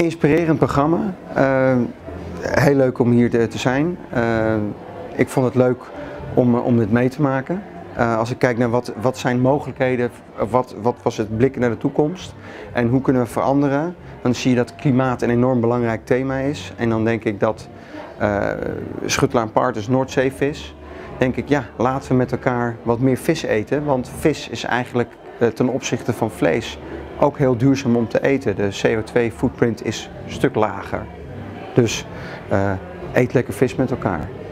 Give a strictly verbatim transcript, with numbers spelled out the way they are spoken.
Inspirerend programma. Uh, heel leuk om hier te, te zijn. Uh, ik vond het leuk om, om dit mee te maken. Uh, als ik kijk naar wat, wat zijn mogelijkheden, wat, wat was het blikken naar de toekomst en hoe kunnen we veranderen, dan zie je dat klimaat een enorm belangrijk thema is. En dan denk ik dat uh, Schuttelaar Partners Noordzeevis, denk ik ja, laten we met elkaar wat meer vis eten, want vis is eigenlijk uh, ten opzichte van vlees ook heel duurzaam om te eten. De C O twee footprint is een stuk lager. Dus uh, eet lekker vis met elkaar.